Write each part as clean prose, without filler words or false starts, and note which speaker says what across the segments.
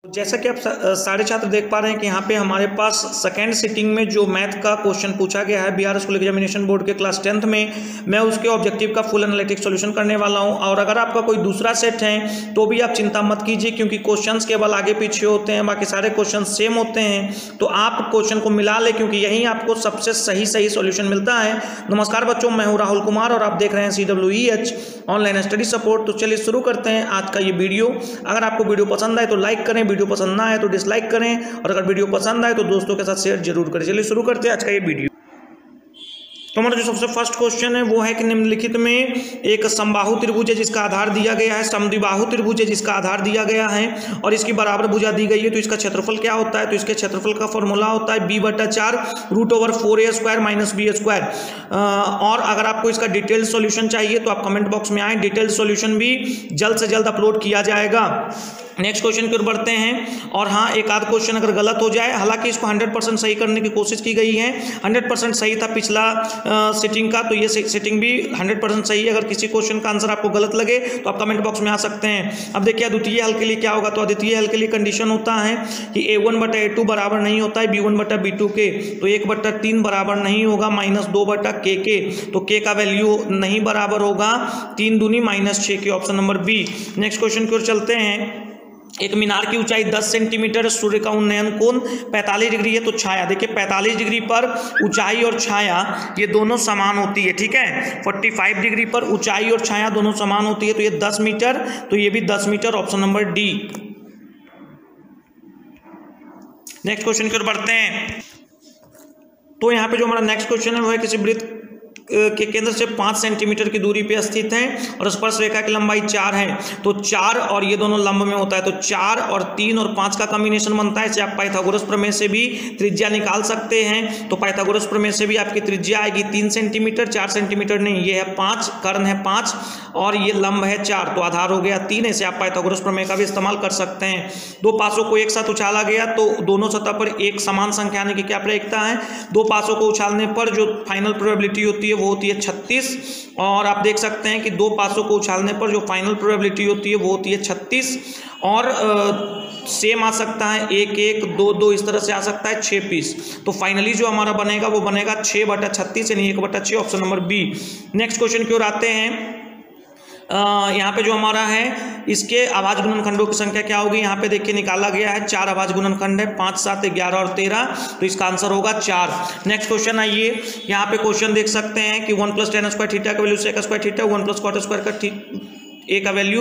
Speaker 1: जैसा कि आप सारे छात्र देख पा रहे हैं कि यहाँ पे हमारे पास सेकेंड सिटिंग में जो मैथ का क्वेश्चन पूछा गया है बिहार स्कूल एग्जामिनेशन बोर्ड के क्लास 10th में, मैं उसके ऑब्जेक्टिव का फुल एनालिटिक सॉल्यूशन करने वाला हूँ। और अगर आपका कोई दूसरा सेट है तो भी आप चिंता मत कीजिए, क्योंकि क्वेश्चंस केवल आगे पीछे होते हैं, बाकी सारे क्वेश्चन सेम होते हैं। तो आप क्वेश्चन को मिला ले, क्योंकि यहीं आपको सबसे सही सॉल्यूशन मिलता है। नमस्कार बच्चों, मैं हूँ राहुल कुमार और आप देख रहे हैं CWEH ऑनलाइन स्टडी सपोर्ट। तो चलिए शुरू करते हैं आज का ये वीडियो। अगर आपको वीडियो पसंद आए तो लाइक करें, वीडियो पसंद ना आए तो डिसलाइक करें, और अगर वीडियो पसंद आए तो दोस्तों के साथ शेयर जरूर करें। चलिए शुरू करते हैं आज का ये वीडियो। तो हमारा जो सबसे फर्स्ट क्वेश्चन है वो है कि निम्नलिखित में एक समबाहु त्रिभुज है जिसका आधार दिया गया है, समद्विबाहु त्रिभुज है जिसका आधार दिया गया है और इसकी बराबर भुजा दी गई है। तो इसका क्षेत्रफल क्या होता है? तो इसके क्षेत्रफल का फॉर्मूला होता है b/4 √4a² - b²। और अगर आपको इसका डिटेल्ड सॉल्यूशन चाहिए तो आप कमेंट बॉक्स में आए, डिटेल्ड सॉल्यूशन भी जल्द से जल्द अपलोड किया जाएगा। नेक्स्ट क्वेश्चन की ओर बढ़ते हैं। और हाँ, एक आध क्वेश्चन अगर गलत हो जाए, हालांकि इसको 100% सही करने की कोशिश की गई है। 100% सही था पिछला सिटिंग का, तो ये सिटिंग भी 100% सही है। अगर किसी क्वेश्चन का आंसर आपको गलत लगे तो आप कमेंट बॉक्स में आ सकते हैं। अब देखिए अद्वितीय हल के लिए क्या होगा। तो अद्वितीय हल के लिए कंडीशन होता है कि a1/a2 बराबर नहीं होता है b1/b2 के, तो 1/3 बराबर नहीं होगा -2/k के, तो k का वैल्यू नहीं बराबर होगा 3 दूनी -6 के, option number B. Next question की ओर चलते हैं। एक मीनार की ऊंचाई 10 सेंटीमीटर, सूर्य का उन्नयन कोण 45 डिग्री है। तो छाया देखिए 45 डिग्री पर ऊंचाई और छाया ये दोनों समान होती है, ठीक है। 45 डिग्री पर ऊंचाई और छाया दोनों समान होती है, तो ये 10 मीटर, तो ये भी 10 मीटर, option number D. Next question की ओर बढ़ते हैं। तो यहाँ पे जो हमारा नेक्स्ट क्वेश्चन है वो है किसी वृत्त के केंद्र से 5 सेंटीमीटर की दूरी पे स्थित है और स्पर्श रेखा की लंबाई 4 है। तो 4 और ये दोनों लंब में होता है, तो 4 और 3 और 5 का कॉम्बिनेशन बनता है। इसे आप पाइथागोरस प्रमेय से भी त्रिज्या निकाल सकते हैं। तो पाइथागोरस प्रमेय से भी आपकी त्रिज्या आएगी 3 सेंटीमीटर, 4 सेंटीमीटर नहीं, ये है 5, कर्ण है 5 और ये लंब है 4, तो आधार हो गया 3। ऐसे आप पाइथागोरस प्रमेय का भी इस्तेमाल कर सकते हैं। दो पासों को एक साथ उछाला गया तो दोनों सतह पर एक समान संख्या आने की क्या प्रयोजकता है? दो पासों को उछालने पर जो फाइनल प्रोबेबिलिटी होती है वो होती है 36। और आप देख सकते हैं कि दो पासों को उछालने पर जो फाइनल प्रोबेबिलिटी होती है वो होती है 36। और सेम आ सकता है 1 1 2 2, इस तरह से आ सकता है 6 पीस। तो फाइनली जो हमारा बनेगा वो बनेगा 6/36 यानी 1/6, option number B. Next question की ओर आते हैं। यहाँ पे जो हमारा है इसके अभाज्य गुणनखंडों की संख्या क्या होगी? यहाँ पे देखिए निकाला गया है 4 अभाज्य गुणनखंड है, 5 7 11 और 13, तो इसका आंसर होगा 4। नेक्स्ट क्वेश्चन आइए, यहाँ पे क्वेश्चन देख सकते हैं कि 1 + tan² थीटा का वैल्यू sec² थीटा, 1 + cot² का ए का वैल्यू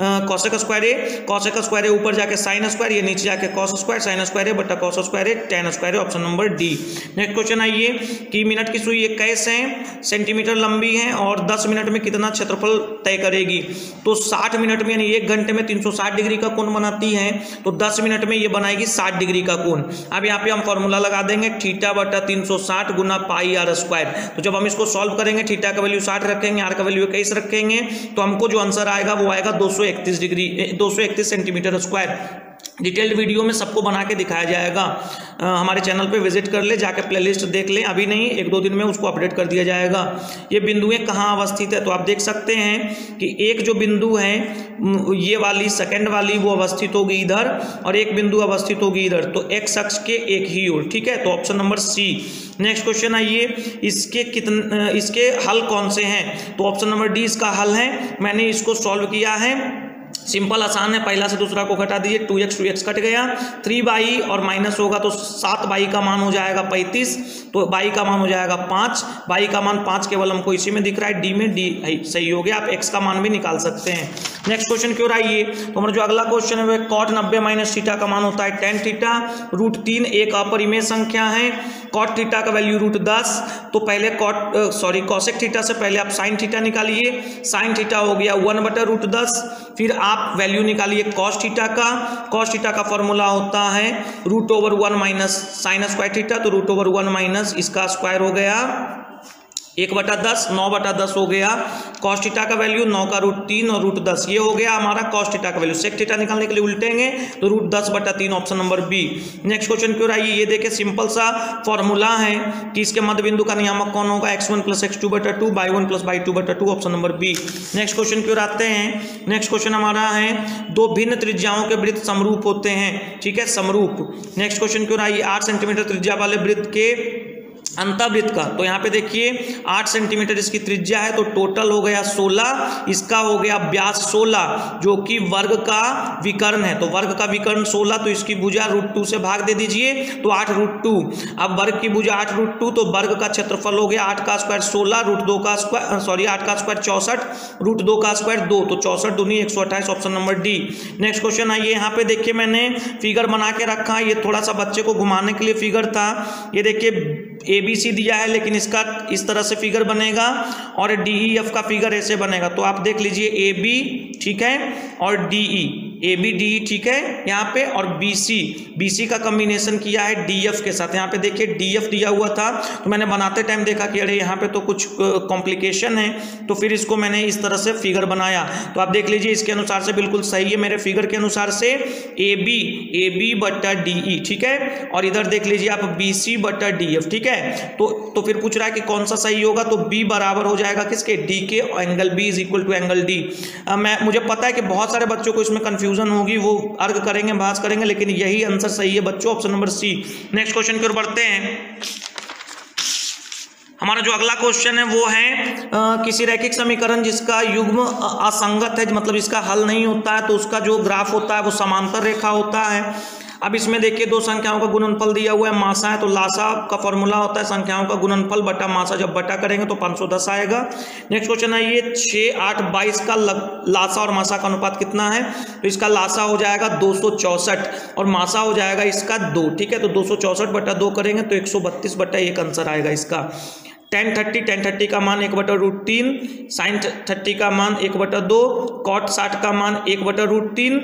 Speaker 1: cosec² ए ऊपर जाके sin², ये नीचे जाके cos², sin² बटा cos² tan², option number D. Next question आइए कि मिनट की सुई 21 है सेंटीमीटर लंबी है और 10 मिनट में कितना क्षेत्रफल तय करेगी? तो 60 मिनट में यानी 1 घंटे में 360 डिग्री का कोण बनाती है, तो 10 मिनट में ये बनाएगी 60 डिग्री का कोण। अब यहाँ पे हम फॉर्मूला लगा देंगे θ/360 गुना πr²। तो जब हम इसको सॉल्व करेंगे, थीटा का वैल्यू 60 रखेंगे, आर का वैल्यू 21 रखेंगे, तो हमको जो आंसर आएगा वो आएगा 231 सेंटीमीटर स्क्वायर। डिटेल्ड वीडियो में सबको बना के दिखाया जाएगा। हमारे चैनल पे विजिट कर ले, जाके प्लेलिस्ट देख लें, अभी नहीं 1-2 दिन में उसको अपडेट कर दिया जाएगा। ये बिंदुएं कहाँ अवस्थित है? तो आप देख सकते हैं कि एक जो बिंदु है ये वाली सेकंड वाली वो अवस्थित होगी इधर और एक बिंदु अवस्थित होगी इधर, तो एक्स अक्ष के एक ही ओर, ठीक है। तो option number C. Next question आइए, इसके हल कौन से हैं? तो ऑप्शन नंबर डी इसका हल है। मैंने इसको सॉल्व किया है, सिंपल आसान है, पहला से दूसरा को घटा दीजिए, 2x कट गया, 3y और माइनस होगा तो 7y का मान हो जाएगा 35, तो y का मान हो जाएगा 5, y का मान 5 केवल हमको इसी में दिख रहा है, डी में, डी सही हो गया। आप x का मान भी निकाल सकते हैं। नेक्स्ट क्वेश्चन की ओर आइए। तो हमारा जो अगला क्वेश्चन है वह cot 90 - थीटा का मान होता है tan थीटा, √3 एक अपरिमेय संख्या है, cot थीटा का वैल्यू √10। तो पहले cosec थीटा से पहले आप sin थीटा निकालिए, sin थीटा हो गया 1/√10, फिर आप वैल्यू निकालिए cos थीटा का फॉर्मूला होता है √1 - sin² थीटा, तो √1 - इसका स्क्वायर हो गया 1/10 9/10 हो गया। cos थीटा का वैल्यू 9 का √3 और √10 ये हो गया हमारा cos थीटा का वैल्यू। sec थीटा निकालने के लिए उल्टेंगे तो √10/3 option number B. Next question क्यों आइए, ये देखिए सिंपल सा फॉर्मूला है कि इसके मध्य बिंदु का नियामक कौन होगा, x1 + x2/2 y1 + y2/2 option number B. Next question क्यों आते हैं, नेक्स्ट क्वेश्चन हमारा है दो भिन्न त्रिज्याओं के वृत्त समरूप होते हैं, ठीक है, समरूप। नेक्स्ट क्वेश्चन क्यों आइए 8 सेंटीमीटर त्रिज्या वाले वृत्त के अंतःवृत्त का, तो यहाँ पे देखिए 8 सेंटीमीटर इसकी त्रिज्या है तो टोटल हो गया 16, इसका हो गया व्यास 16 जो कि वर्ग का विकर्ण है, तो वर्ग का विकर्ण 16 तो इसकी भुजा √2 से भाग दे दीजिए तो 8√2। अब वर्ग की भुजा 8√2 तो वर्ग का क्षेत्रफल हो गया 8 का स्क्वायर 16 √2 का स्क्वायर 8 का स्क्वायर 64 √2 का स्क्वायर 2 तो 64 दूनी 128 option number D. Next question आइए, यहाँ पे देखिए मैंने फिगर बना के रखा, ये थोड़ा सा बच्चे को घुमाने के लिए फिगर था। ये देखिए ABC दिया है लेकिन इसका इस तरह से फिगर बनेगा और DEF का फिगर ऐसे बनेगा, तो आप देख लीजिए AB ठीक है और DE AB DE ठीक है यहाँ पे, और BC का कॉम्बिनेशन किया है DF के साथ। यहाँ पे देखिए DF दिया हुआ था तो मैंने बनाते टाइम देखा कि अरे यहाँ पे तो कुछ कॉम्प्लिकेशन है, तो फिर इसको मैंने इस तरह से फिगर बनाया। तो आप देख लीजिए इसके अनुसार से बिल्कुल सही है, मेरे फिगर के अनुसार से AB/DE ठीक है, और इधर देख लीजिए आप BC/DF ठीक है। तो फिर पूछ रहा है कि कौन सा सही होगा, तो B बराबर हो जाएगा किसके, D के, एंगल B = एंगल D। मुझे पता है कि बहुत सारे बच्चों को इसमें कंफ्यूजन होगी, वो अर्ग करेंगे बहस करेंगे, लेकिन यही आंसर सही है बच्चों, option number C. Next question की ओर बढ़ते हैं। हमारा जो अगला क्वेश्चन है वो है किसी रैखिक समीकरण जिसका युग्म असंगत है, मतलब इसका हल नहीं होता है, तो उसका जो ग्राफ होता है वो समांतर रेखा होता है। अब इसमें देखिए दो संख्याओं का गुणनफल दिया हुआ है, मासा है, तो लासा का फॉर्मूला होता है संख्याओं का गुणनफल बटा मासा, जब बटा करेंगे तो 510 आएगा। नेक्स्ट क्वेश्चन है ये 6, 8, 22 का लासा और मासा का अनुपात कितना है, तो इसका लासा हो जाएगा 264 और मासा हो जाएगा इसका 2 ठीक है, तो 264/2 करेंगे तो 132/1 आंसर आएगा इसका। tan 30 का मान 1/√3, sin 30 का मान 1/2, cot 60 का मान 1/√3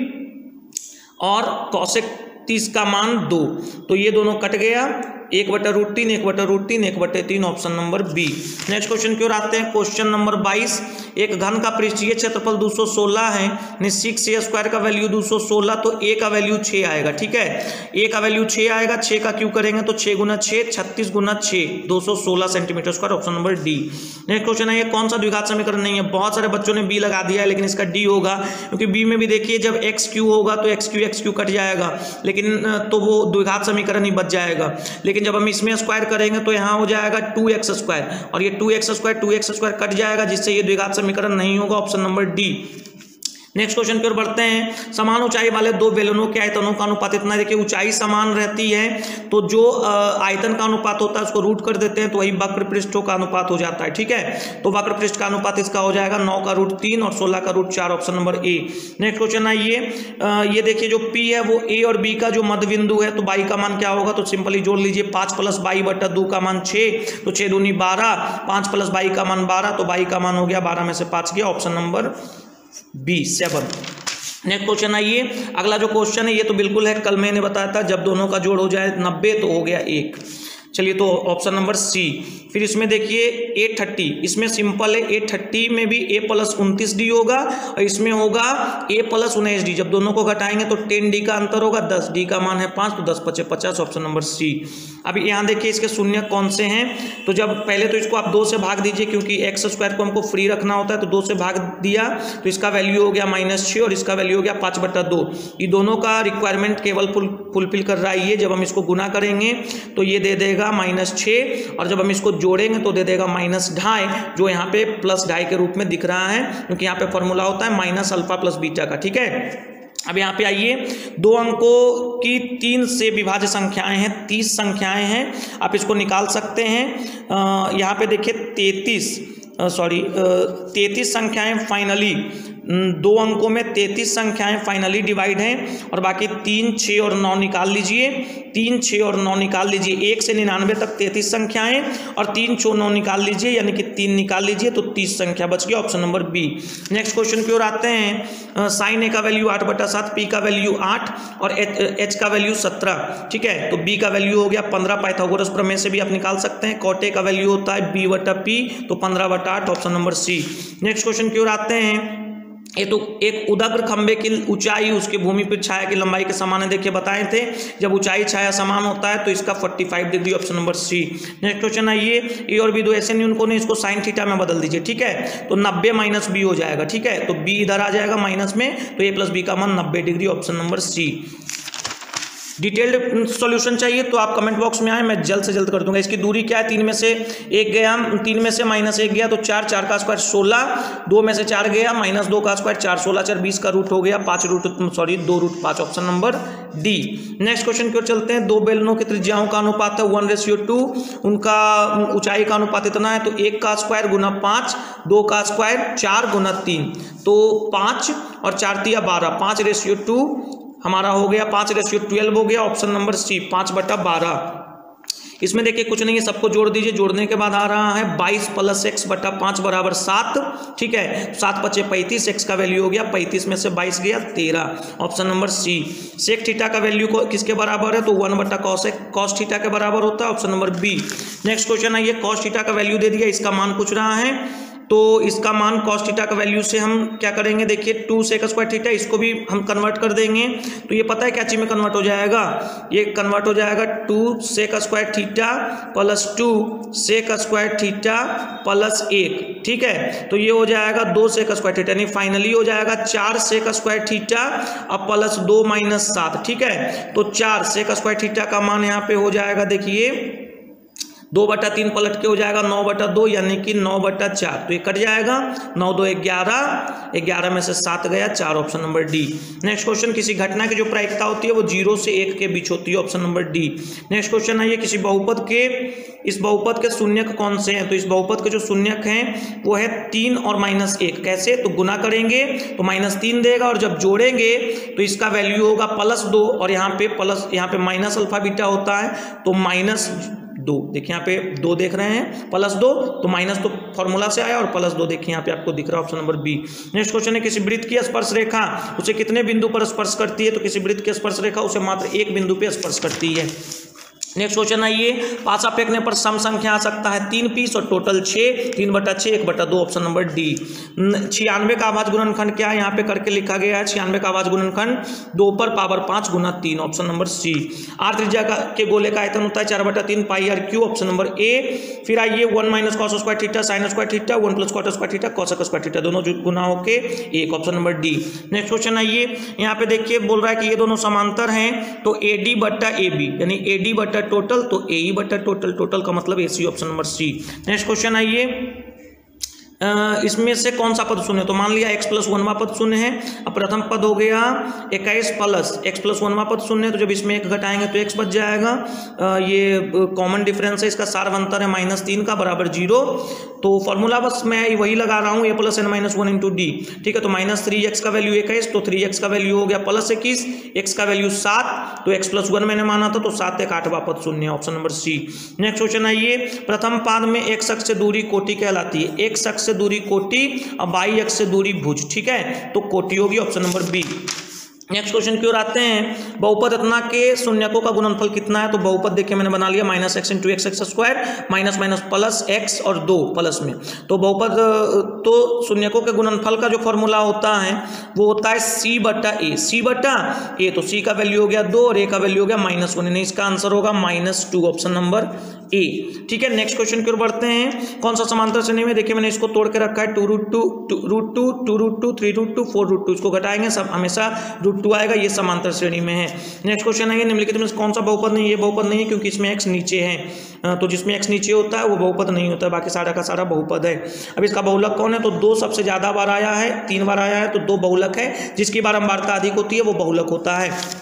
Speaker 1: और cosec 30 का मान 2, तो ये दोनों कट गया 1/√3 1/√3 1/3 option number B. Next question की ओर आते हैं, क्वेश्चन नंबर 22। एक घन का पृष्ठीय क्षेत्रफल 216 है, निश्चित से स्क्वायर का वैल्यू 216, तो ए का वैल्यू 6 आएगा ठीक है, ए का वैल्यू 6 आएगा। 6 का क्यों करेंगे तो 6 × 6 36 × 6 216 centimetre square option number D. Next question है ये कौन सा द्विघात समीकरण नहीं है, बहुत सारे बच्चों ने बी लगा दिया है लेकिन इसका डी होगा, क्योंकि बी में भी देखिए जब एक्स क्यू होगा तो एक्स क्यू कट जाएगा, लेकिन तो वो द्विघात समीकरण ही बच जाएगा। लेकिन जब हम इसमें स्क्वायर करेंगे तो यहाँ हो जाएगा 2x² और ये 2x² कट जाएगा, जिससे ये द्विघात समीकरण नहीं होगा, option number D. Next question की ओर बढ़ते हैं। समान ऊंचाई वाले दो बेलनों के आयतनों का अनुपात इतना है, देखिए ऊंचाई समान रहती है तो जो आयतन का अनुपात होता है उसको रूट कर देते हैं तो वही वक्र पृष्ठों का अनुपात हो जाता है ठीक है। तो वक्र पृष्ठ का अनुपात इसका हो जाएगा 9 का √3 और 16 का √4 option number A. Next question है ये देखिए जो P है वो A और B का जो मध्य बिंदु है, तो बाई का मान क्या होगा, तो सिंपली जोड़ लीजिए 5 + बाई/2 का मान 6, तो 6 दूनी 12, 5 + बाई का मान 12, तो बाई का मान हो गया 12 में से 5 गया, option number B 7। Next question है ये अगला जो क्वेश्चन है ये तो बिल्कुल है, कल मैंने बताया था जब दोनों का जोड़ हो जाए 90 तो हो गया 1। चलिए तो ऑप्शन नंबर सी। फिर इसमें देखिए 830, इसमें सिंपल है 830 में भी a + 29d होगा और इसमें होगा a + 19d, जब दोनों को घटाएंगे तो 10d का अंतर होगा, 10d का मान है 5 तो 10 × 5 = 50 ऑप्शन नंबर सी। अब यहाँ देखिए इसके शून्य कौन से हैं, तो जब पहले तो इसको आप 2 से भाग दीजिए क्योंकि x² को हमको फ्री रखना होता है, तो 2 से भाग दिया तो इसका वैल्यू हो गया -6 और इसका वैल्यू हो गया 5/2। ये दोनों का रिक्वायरमेंट केवल फुलफिल कर रहा है ये, जब हम इसको गुना करेंगे तो ये दे देगा -6 और जब हम इसको जोड़ेंगे तो दे देगा -2.5, जो यहाँ पे +2.5 के रूप में दिख रहा है क्योंकि यहाँ पे फॉर्मूला होता है -α + बीटा का ठीक है। अब यहाँ पे आइए 2 अंकों की 3 से विभाज्य संख्याएं हैं, 30 संख्याएं हैं, आप इसको निकाल सकते हैं। यहाँ पे देखिए 33 संख्याएं फाइनली 2 अंकों में 33 संख्याएं फाइनली डिवाइड हैं और बाकी 3, 6 और 9 निकाल लीजिए। 3, 6 और 9 निकाल लीजिए। 1 से 99 तक 33 संख्याएं और 3, 6, 9 निकाल लीजिए, यानी कि 3 निकाल लीजिए तो 30 संख्या बच गई, option number B. Next question की ओर आते हैं। साइन ए का वैल्यू 8/7, पी का वैल्यू 8 और एच का वैल्यू 17। ठीक है, तो बी का वैल्यू हो गया 15, पाइथागोरस प्रमेय से भी आप निकाल सकते हैं। कॉट ए का वैल्यू होता है b/p, तो 15/8, option number C. Next question की ओर आते हैं। ये तो एक उदग्र खंबे की ऊंचाई उसके भूमि पर छाया की लंबाई के समान है। देखिए बताए थे, जब ऊंचाई छाया समान होता है तो इसका 45 degree, option number C. Next question आइए। ए और बी दो ऐसे न्यूनकोण ने, इसको साइन थीटा में बदल दीजिए। ठीक है, तो 90 - बी हो जाएगा। ठीक है, तो बी इधर आ जाएगा माइनस में, तो ए प्लस बी का मान 90 degree, option number C. Detailed solution चाहिए तो आप कमेंट बॉक्स में आए, मैं जल्द से जल्द कर दूंगा। इसकी दूरी क्या है, 3 में से 1 गया, 3 में से -1 गया तो 4, 4 का स्क्वायर 16, 2 में से 4 गया -2 का स्क्वायर 4, 16 4 20 का रूट हो गया 2 root 5, option number D. Next question की ओर चलते हैं। 2 बेलनों की त्रिज्याओं का अनुपात है 1:2, उनका ऊंचाई का अनुपात इतना है, तो 1 का स्क्वायर गुना 5, 2 का स्क्वायर 4 गुना 3, तो 5 और 4 × 12, 5:2 हमारा हो गया, 5:12 हो गया, ऑप्शन नंबर सी, 5/12। इसमें देखिए कुछ नहीं है, सबको जोड़ दीजिए। जोड़ने के बाद आ रहा है 22 + x/5 = 7। ठीक है, 7 × 5 = 35, x का वैल्यू हो गया 35 में से 22 गया 13, option number C. Sec theta का वैल्यू को किसके बराबर है, तो 1/cos थीटा के बराबर होता है, option number B. Next question आइए। cos थीटा का वैल्यू दे दिया, इसका मान पूछ रहा है, तो इसका मान cos थीटा का वैल्यू से हम क्या करेंगे, देखिए 2 sec² थीटा, इसको भी हम कन्वर्ट कर देंगे। तो ये पता है क्या चीज में कन्वर्ट हो जाएगा, ये कन्वर्ट हो जाएगा 2 sec² theta plus 2 sec² theta plus 1। ठीक है, तो ये हो जाएगा 2 sec² थीटा, यानी फाइनली हो जाएगा 4 sec² थीटा अब प्लस 2 - 7। ठीक है, तो 4 sec² थीटा का मान यहाँ पे हो जाएगा, देखिए 2/3 पलट के हो जाएगा 9/2, यानी कि 9/4, तो ये कट जाएगा, 9 × 2 = 11, 11 में से 7 गया 4, option number D. Next question. किसी घटना की जो प्रायिकता होती है वो 0 से 1 के बीच होती है, option number D. Next question है ये, किसी बहुपद के, इस बहुपद के शून्यक कौन से हैं, तो इस बहुपद के जो शून्यक हैं वो है 3 और -1। कैसे, तो गुना करेंगे तो -3 देगा, और जब जोड़ेंगे तो इसका वैल्यू होगा +2, और यहाँ पे माइनस अल्फा बीटा होता है, तो -2। देखिए यहाँ पे 2 देख रहे हैं, +2, तो माइनस तो फॉर्मूला से आया, और +2 देखिए यहाँ पे आपको दिख रहा है, option number B. Next question है। किसी वृत्त की स्पर्श रेखा उसे कितने बिंदु पर स्पर्श करती है, तो किसी वृत्त की स्पर्श रेखा उसे मात्र 1 बिंदु पे स्पर्श करती है। नेक्स्ट क्वेश्चन है ये, पासा फेंकने पर सम संख्या आ सकता है 3 पीस और टोटल 6, 3/6, 1/2, ऑप्शन नंबर डी। 96 का अभाज्य गुणनखंड क्या है, यहाँ पे करके लिखा गया है 96 का अभाज्य गुणनखंड 2 पर पावर 5 गुना 3, ऑप्शन नंबर सी। आर त्रिज्या के गोले का आयतन होता है 4/3 πr3, ऑप्शन नंबर ए। फिर आइए 1 - cos² theta sin² theta 1 + cot² theta cos² theta, दोनों गुना होके 1, option number D. Next question आइए, यहाँ पे देखिए बोल रहा है कि ये दोनों समांतर हैं, तो AD/AB, यानी AD/ टोटल, तो AE/टोटल, टोटल का मतलब AC, option number C. Next question आइए, इसमें से कौन सा पद शून्य है, तो मान लिया x + 1वां पद शून्य है। अब प्रथम पद हो गया 21 प्लस x + 1वां पद शून्य है, तो जब इसमें 1 घटाएंगे तो x बच जाएगा। ये कॉमन डिफरेंस है, इसका सार बनता है -3 का बराबर 0। तो फॉर्मूला बस मैं वही लगा रहा हूँ, a + n - 1 × d। ठीक है, तो -3x का वैल्यू 21, तो 3x का वैल्यू हो गया +21, x का वैल्यू 7, तो x + 1 मैंने माना था, तो 7 × 8वां पद शून्य है, option number C. Next question आइए, प्रथम पाद में x अक्ष से दूरी कोटि कहलाती है, x अक्ष से दूरी कोटि और y अक्ष से दूरी भुज। ठीक है, तो कोटि होगी, option number B. Next question की ओर आते हैं। बहुपद रत्ना के शून्यकों का गुणनफल कितना है, तो बहुपद देखिए मैंने बना लिया -x × x² minus plus x और 2 प्लस में, तो बहुपद तो शून्यकों के गुणनफल का जो फॉर्मूला होता है वो होता है c/a। c/a, तो c का वैल्यू हो गया 2 और a का वैल्यू हो गया -1, यानी इसका आंसर होगा -2, ऑप्शन नंबर ए। ठीक है, नेक्स्ट क्वेश्चन की ओर बढ़ते हैं। कौन सा समांतर श्रेणी में, देखिए मैंने इसको तोड़ के रखा है 2√2, 2√2, 2√2, 3√2, 4√2, इसको घटाएंगे सब हमेशा √2 आएगा, ये समांतर श्रेणी में है। नेक्स्ट क्वेश्चन है, निम्नलिखित में कौन सा बहुपद नहीं, ये बहुपद नहीं है क्योंकि इसमें x नीचे है, तो जिसमें x नीचे होता है वो बहुपद नहीं होता है, बाकी सारा का सारा बहुपद है। अब इसका बहुलक कौन है, तो 2 सबसे ज्यादा बार आया है, 3 बार आया है, तो 2 बहुलक है, जिसकी बारंबारता अधिक होती है वो बहुलक होता है।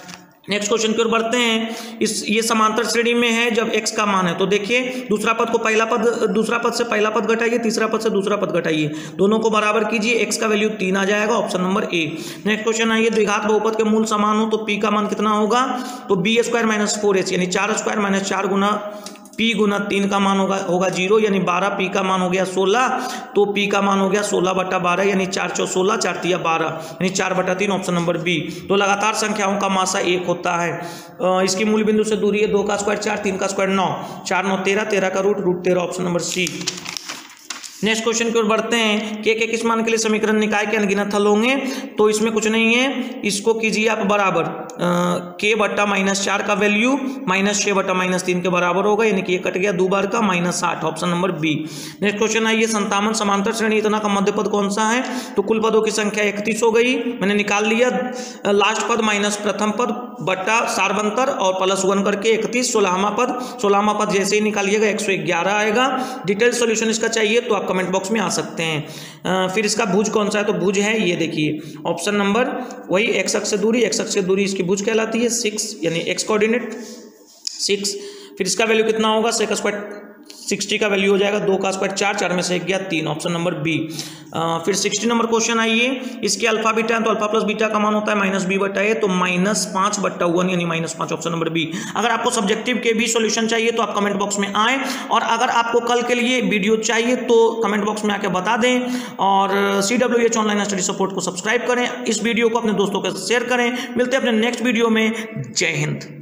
Speaker 1: नेक्स्ट क्वेश्चन की ओर बढ़ते हैं। ये समांतर श्रेणी में है जब x का मान है, तो देखिए दूसरा पद से पहला पद घटाइए, तीसरा पद से दूसरा पद घटाइए, दोनों को बराबर कीजिए, x का वैल्यू 3 आ जाएगा, option number A. Next question है, ये द्विघात बहुपद के मूल समान हो तो p का मान कितना होगा, तो b² - 4h यानी 4² - 4 गुना p गुना 3 का मान होगा 0 यानी 12, p का मान हो गया 16, तो p का मान हो गया 16/12 यानी 4 × 4 = 16, 4 × 3 = 12 यानी 4/3, ऑप्शन नंबर बी। तो लगातार संख्याओं का मासा 1 होता है। इसकी मूल बिंदु से दूरी है 2 का स्क्वायर 4, 3 का स्क्वायर 9, 4 9 13, 13 का root 13, option number C. Next question की ओर बढ़ते हैं। के किस मान के लिए समीकरण निकाय के अनगिनत हल होंगे, तो इसमें कुछ नहीं है, इसको कीजिए आप बराबर k/-4 का वैल्यू -6/-3 के बराबर होगा, यानी कि ये कट गया 2 बार का, -8, option number B. Next question है, ये संतावन समांतर श्रेणी इतना का मध्य पद कौन सा है, तो कुल पदों की संख्या 31 हो गई, मैंने निकाल लिया, लास्ट पद माइनस प्रथम पद बट्टा सार्वंतर और +1 करके 31, 16वां पद जैसे ही निकालिएगा 111 आएगा। डिटेल सॉल्यूशन इसका चाहिए तो आप कमेंट बॉक्स में आ सकते हैं। फिर इसका भुज कौन सा है, तो भुज है ये देखिए, ऑप्शन नंबर वही x अक्ष से दूरी इसकी भुज कहलाती है 6, यानी x कोऑर्डिनेट 6। फिर इसका वैल्यू कितना होगा, sec स्क्वायर 60 का वैल्यू हो जाएगा, 2 का स्क्वायर 4, 4 में से 1 गया 3, ऑप्शन नंबर बी। फिर 60 नंबर क्वेश्चन आइए, इसके अल्फा बीटा है तो अल्फा प्लस बीटा का मान होता है -b/a, तो -5/1 यानी -5, ऑप्शन नंबर बी। अगर आपको सब्जेक्टिव के भी सॉल्यूशन चाहिए तो आप कमेंट बॉक्स में आएँ, और अगर आपको कल के लिए वीडियो चाहिए तो कमेंट बॉक्स में आके बता दें, और CWH ऑनलाइन स्टडी सपोर्ट को सब्सक्राइब करें, इस वीडियो को अपने दोस्तों के साथ शेयर करें। मिलते हैं अपने नेक्स्ट वीडियो में। जय हिंद।